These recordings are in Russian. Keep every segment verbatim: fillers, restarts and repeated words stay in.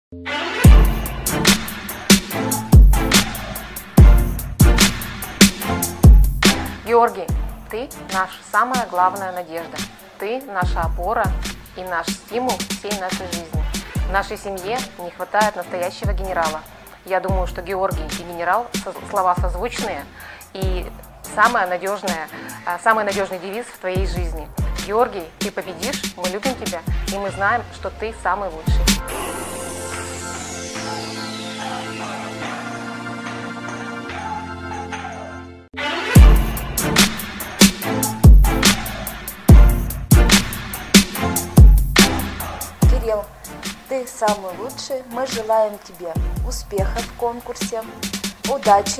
Георгий, ты наша самая главная надежда. Ты наша опора и наш стимул всей нашей жизни. В нашей семье не хватает настоящего генерала. Я думаю, что Георгий и генерал слова созвучные и самое надежное, самый надежный девиз в твоей жизни. Георгий, ты победишь, мы любим тебя, и мы знаем, что ты самый лучший. Кирилл, ты самый лучший. Мы желаем тебе успеха в конкурсе, удачи.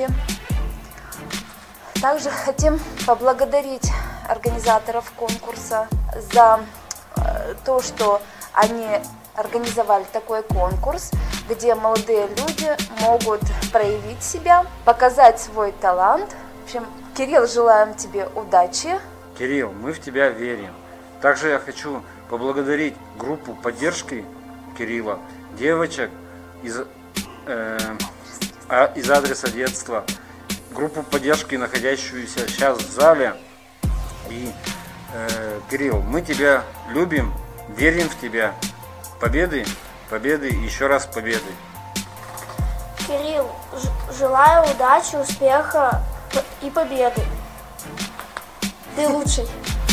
Также хотим поблагодарить организаторов конкурса за то, что они организовали такой конкурс, где молодые люди могут проявить себя, показать свой талант. В общем, Кирилл, желаем тебе удачи. Кирилл, мы в тебя верим. Также я хочу поблагодарить группу поддержки Кирилла, девочек из, э, из адреса детства, группу поддержки, находящуюся сейчас в зале. И, э, Кирилл, мы тебя любим, верим в тебя. Победы, победы и еще раз победы. Кирилл, желаю удачи, успеха и победы. Ты лучший.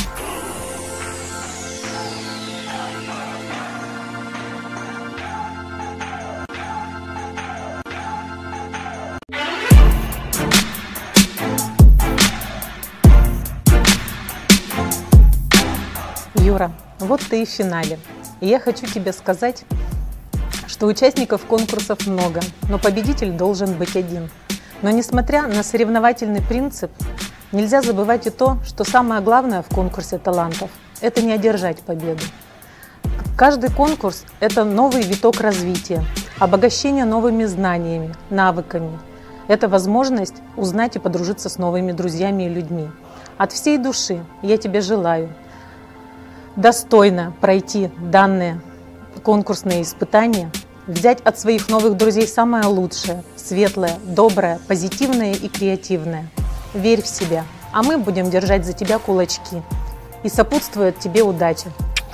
Юра, вот ты и в финале. И я хочу тебе сказать, что участников конкурсов много, но победитель должен быть один. Но несмотря на соревновательный принцип, нельзя забывать и то, что самое главное в конкурсе талантов – это не одержать победу. Каждый конкурс – это новый виток развития, обогащение новыми знаниями, навыками. Это возможность узнать и подружиться с новыми друзьями и людьми. От всей души я тебе желаю достойно пройти данные конкурсные испытания, взять от своих новых друзей самое лучшее, светлое, доброе, позитивное и креативное. Верь в себя, а мы будем держать за тебя кулачки и сопутствует тебе удача.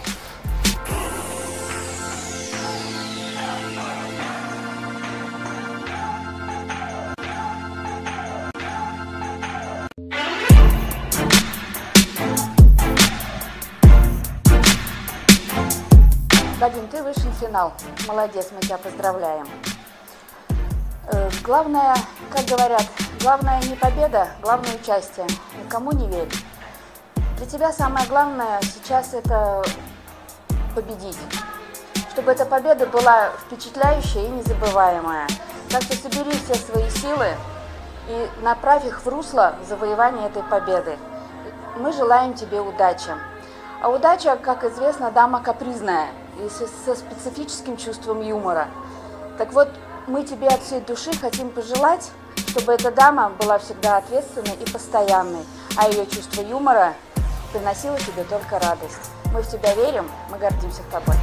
Вадим, ты вышел в финал. Молодец, мы тебя поздравляем. Э, главное, как говорят, главное не победа, главное участие. Никому не верь. Для тебя самое главное сейчас это победить. Чтобы эта победа была впечатляющая и незабываемая. Так что собери все свои силы и направь их в русло завоевания этой победы. Мы желаем тебе удачи. А удача, как известно, дама капризная и со специфическим чувством юмора. Так вот, мы тебе от всей души хотим пожелать, чтобы эта дама была всегда ответственной и постоянной, а ее чувство юмора приносило тебе только радость. Мы в тебя верим, мы гордимся тобой.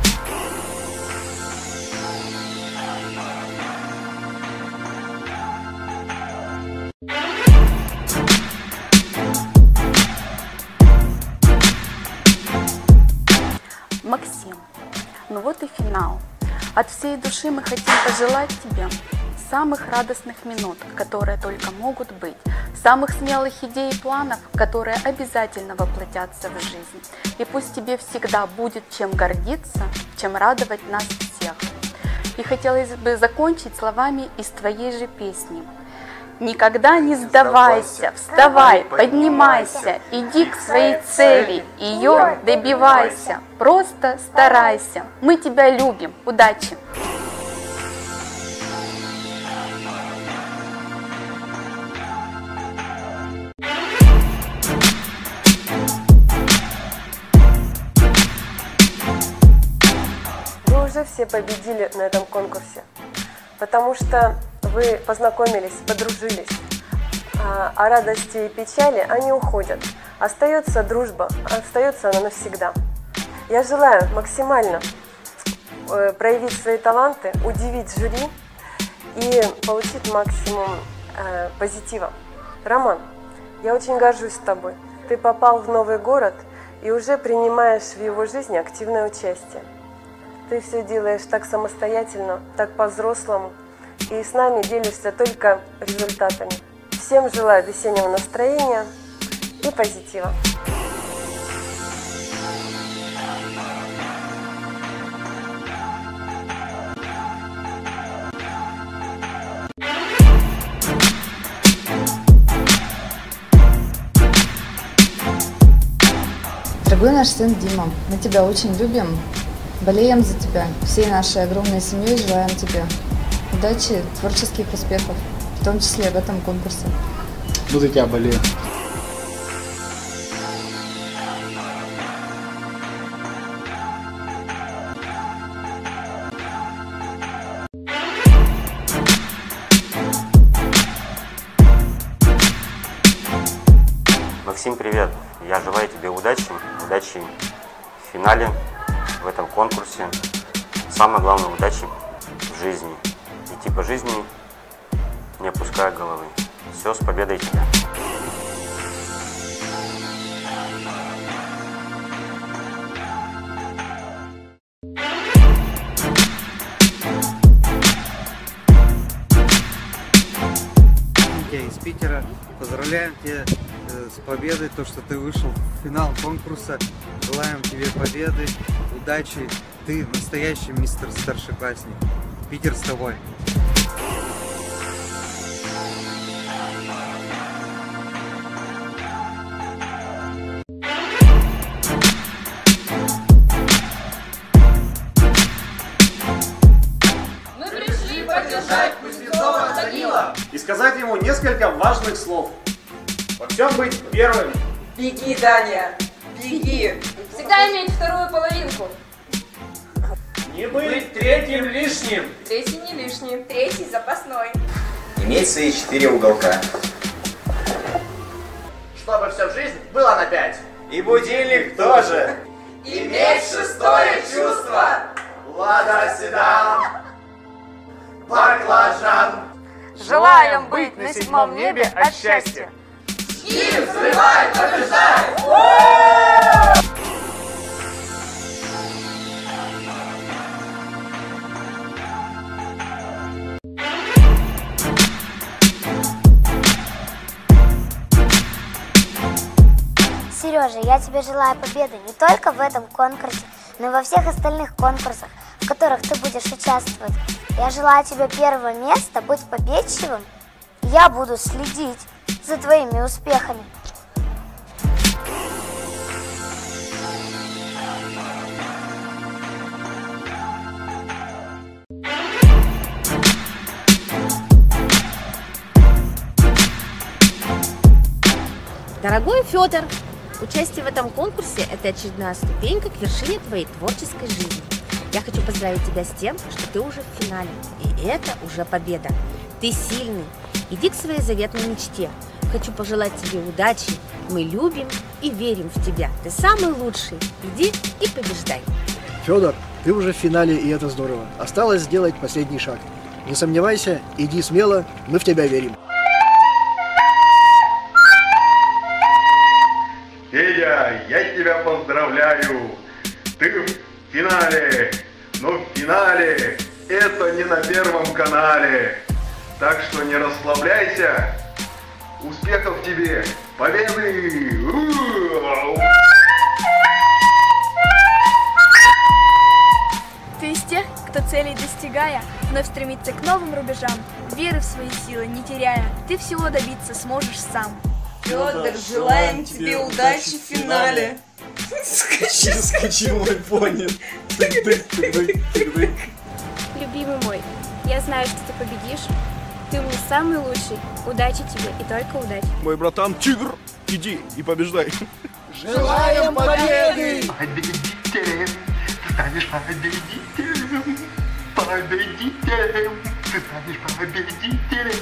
Максим, ну вот и финал. От всей души мы хотим пожелать тебе самых радостных минут, которые только могут быть, самых смелых идей и планов, которые обязательно воплотятся в жизнь. И пусть тебе всегда будет чем гордиться, чем радовать нас всех. И хотелось бы закончить словами из твоей же песни. Никогда не сдавайся, вставай, поднимайся, иди к своей цели, ее добивайся, просто старайся. Мы тебя любим, удачи! Вы уже все победили на этом конкурсе, потому что вы познакомились, подружились, а радости и печали, они уходят. Остается дружба, остается она навсегда. Я желаю максимально э, проявить свои таланты, удивить жюри и получить максимум э, позитива. Роман, я очень горжусь тобой. Ты попал в новый город и уже принимаешь в его жизни активное участие. Ты все делаешь так самостоятельно, так по-взрослому, и с нами делишься только результатами. Всем желаю весеннего настроения и позитива. Дорогой наш сын Дима, мы тебя очень любим, болеем за тебя, всей нашей огромной семьей желаем тебе удачи, творческих успехов, в том числе в этом конкурсе. Буду за тебя болею. Максим, привет! Я желаю тебе удачи, удачи в финале, в этом конкурсе. Самое главное, удачи в жизни. Идти по жизни, не опуская головы. Все, с победой тебя! Из Питера. Поздравляем тебя с победой, то, что ты вышел в финал конкурса. Желаем тебе победы, удачи. Ты настоящий мистер старшеклассник. Питер с тобой. Мы пришли поддержать Кузнецова Данила и сказать ему несколько важных слов. Во всем быть первым. Беги, Даня, беги. Всегда иметь вторую половинку. Не быть третьим лишним. Третий не лишний. Третий запасной. Иметь свои четыре уголка. Чтобы все в жизни было на пять. И будильник тоже. Иметь шестое чувство. Лада седан. Баклажан. Желаем быть на седьмом небе от счастья. И взрывай, побеждай! Сережа, я тебе желаю победы не только в этом конкурсе, но и во всех остальных конкурсах, в которых ты будешь участвовать. Я желаю тебе первого места, будь победчивым. Я буду следить за твоими успехами. Дорогой Федор, участие в этом конкурсе – это очередная ступенька к вершине твоей творческой жизни. Я хочу поздравить тебя с тем, что ты уже в финале, и это уже победа. Ты сильный, иди к своей заветной мечте. Хочу пожелать тебе удачи, мы любим и верим в тебя. Ты самый лучший, иди и побеждай. Федор, ты уже в финале, и это здорово. Осталось сделать последний шаг. Не сомневайся, иди смело, мы в тебя верим. Федя, я тебя поздравляю! Ты в финале! Но в финале это не на Первом канале! Так что не расслабляйся! Успехов тебе! Победы! Ты из тех, кто целей достигая, вновь стремится к новым рубежам, веры в свои силы не теряя, ты всего добиться сможешь сам. Федор, желаем тебе удачи в финале. Скачи, скачи мой пони. Любимый мой, я знаю, что ты победишь. Ты у меня самый лучший. Удачи тебе и только удачи. Мой братан Тигр, иди и побеждай. Желаем победы! Победителем! Ты станешь победителем! Победителем! Ты станешь победителем!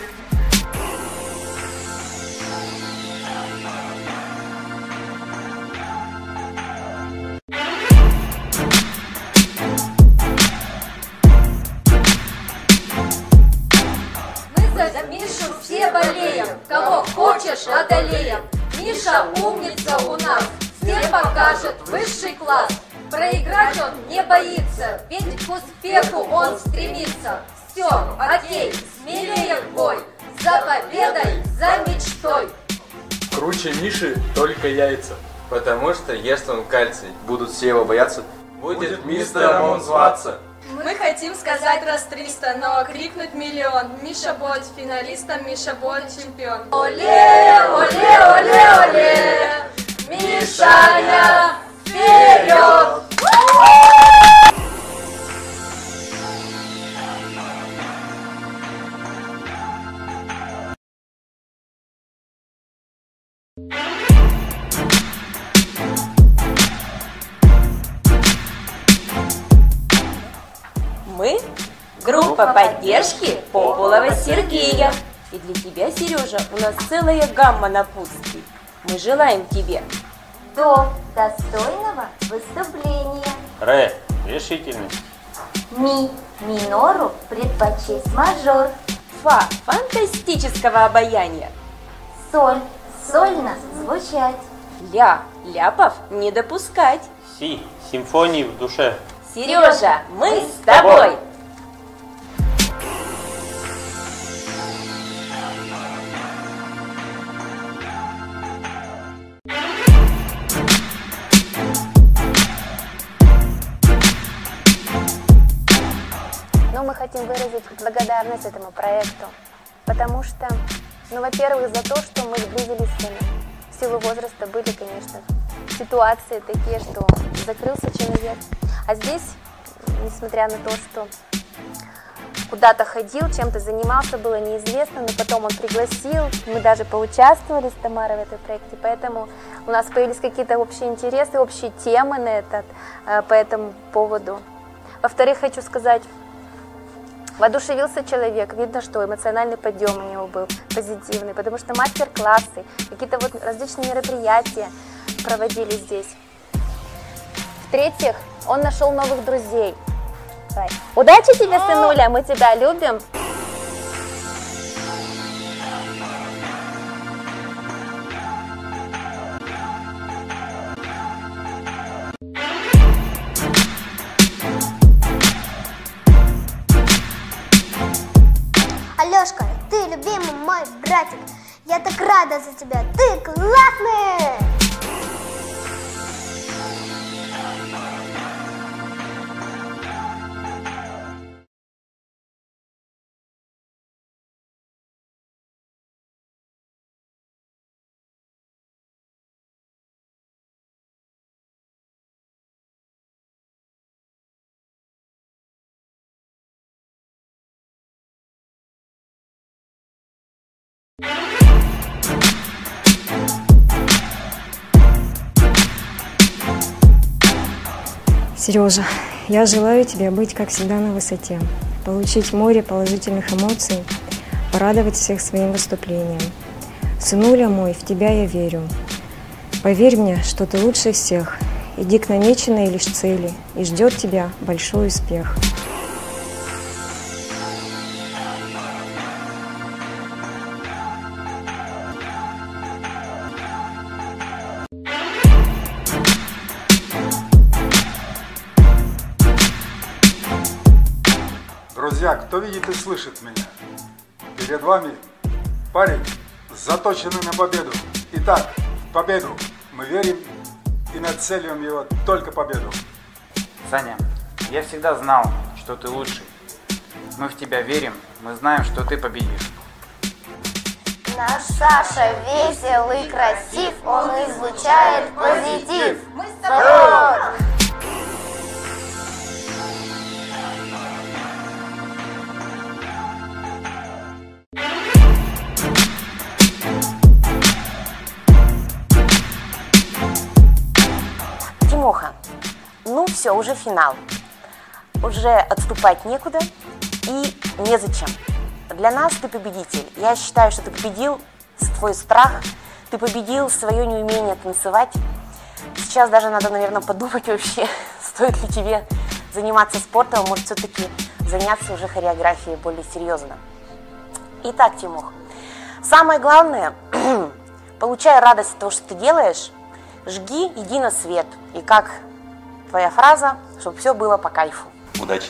За Мишу все болеем, кого хочешь одолеем. Миша умница у нас, всем покажет высший класс. Проиграть он не боится, ведь к успеху он стремится. Все, окей, смелее в бой, за победой, за мечтой. Круче Миши только яйца, потому что ест он кальций. Будут все его бояться, будет мистером он зваться. Мы хотим сказать раз триста, но крикнуть миллион. Миша будет финалистом, Миша будет чемпион. Оле, оле, оле, оле, Мишаня, вперед! Мы – группа поддержки Популова Сергея. И для тебя, Сережа, у нас целая гамма напутствий. Мы желаем тебе До достойного выступления. Ре – решительность. Ми минору предпочесть мажор. Фа – фантастического обаяния. Соль сольно звучать. Ля – ляпов не допускать. Си – симфонии в душе. Сережа, мы с тобой! Но мы хотим выразить благодарность этому проекту, потому что, ну, во-первых, за то, что мы сблизились с ними. В силу возраста были, конечно, ситуации такие, что закрылся человек. А здесь, несмотря на то, что куда-то ходил, чем-то занимался, было неизвестно, но потом он пригласил, мы даже поучаствовали с Тамарой в этом проекте, поэтому у нас появились какие-то общие интересы, общие темы на этот, по этому поводу. Во-вторых, хочу сказать, воодушевился человек, видно, что эмоциональный подъем у него был позитивный, потому что мастер-классы, какие-то вот различные мероприятия проводили здесь. В-третьих, он нашел новых друзей. Давай. Удачи тебе, сынуля, мы тебя любим. Алешка, ты любимый мой братик. Я так рада за тебя. Ты классный! Сережа, я желаю тебе быть, как всегда, на высоте, получить море положительных эмоций, порадовать всех своим выступлением. Сынуля мой, в тебя я верю. Поверь мне, что ты лучше всех. Иди к намеченной лишь цели, и ждет тебя большой успех. Друзья, кто видит и слышит меня, перед вами парень, заточенный на победу. Итак, в победу мы верим и нацеливаем его только победу. Саня, я всегда знал, что ты лучший. Мы в тебя верим, мы знаем, что ты победишь. Наш Саша весел и красив, он излучает позитив. Мы с тобой! Тимоха, ну все, уже финал. Уже отступать некуда и незачем. Для нас ты победитель. Я считаю, что ты победил свой страх, ты победил свое неумение танцевать. Сейчас даже надо, наверное, подумать вообще, стоит ли тебе заниматься спортом, может все-таки заняться уже хореографией более серьезно. Итак, Тимур, самое главное, получай радость от того, что ты делаешь, жги, иди на свет. И как твоя фраза, чтобы все было по кайфу. Удачи!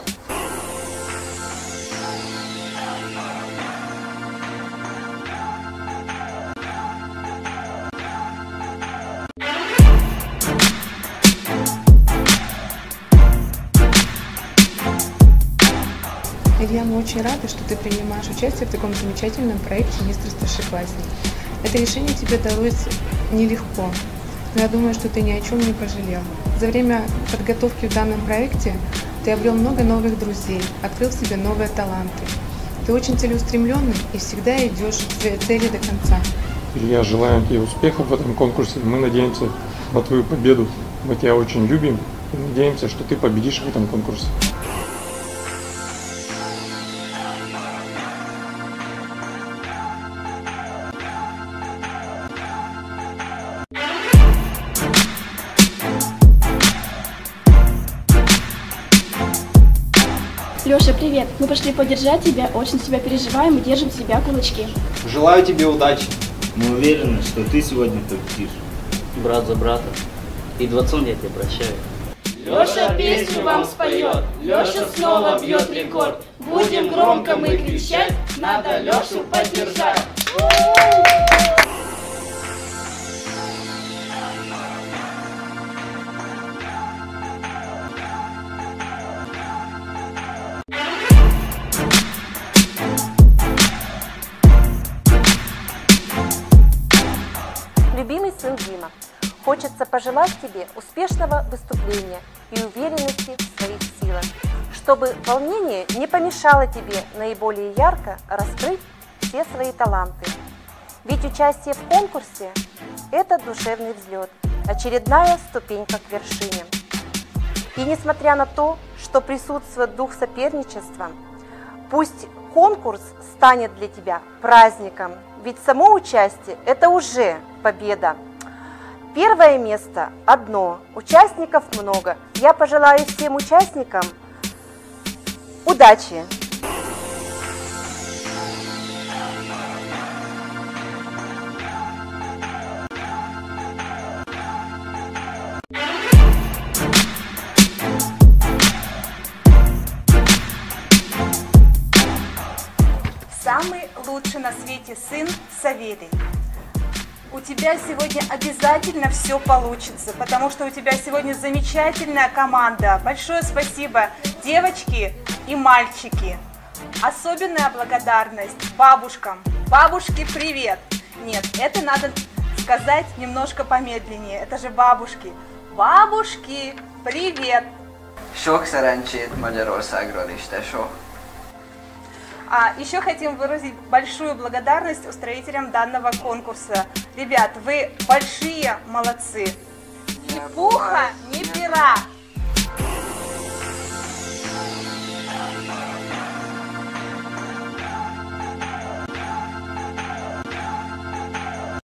Илья, мы очень рады, что ты принимаешь участие в таком замечательном проекте «Мистер Старшеклассник». Это решение тебе далось нелегко, но я думаю, что ты ни о чем не пожалел. За время подготовки в данном проекте ты обрел много новых друзей, открыл в себе новые таланты. Ты очень целеустремленный и всегда идешь к своей цели до конца. Илья, желаем тебе успехов в этом конкурсе. Мы надеемся на твою победу. Мы тебя очень любим и надеемся, что ты победишь в этом конкурсе. Леша, привет! Мы пришли поддержать тебя, очень тебя переживаем и держим тебя кулачки. Желаю тебе удачи. Мы уверены, что ты сегодня победишь. Брат за брата. И дворцом я тебя прощаю. Леша песню вам споет, Леша снова бьет рекорд. Будем громко мы кричать, надо Лешу поддержать. Любимый сын Дима, хочется пожелать тебе успешного выступления и уверенности в своих силах, чтобы волнение не помешало тебе наиболее ярко раскрыть все свои таланты. Ведь участие в конкурсе – это душевный взлет, очередная ступенька к вершине. И несмотря на то, что присутствует дух соперничества, пусть конкурс станет для тебя праздником, ведь само участие – это уже победа. Первое место одно, участников много. Я пожелаю всем участникам удачи! Самый лучший на свете сын Савелий. У тебя сегодня обязательно все получится, потому что у тебя сегодня замечательная команда. Большое спасибо, девочки и мальчики. Особенная благодарность бабушкам. Бабушки, привет! Нет, это надо сказать немножко помедленнее. Это же бабушки. Бабушки, привет! Sok szerencsét Magyarországról is, tesó. А еще хотим выразить большую благодарность устроителям данного конкурса. Ребят, вы большие молодцы. Ни пуха, ни пера.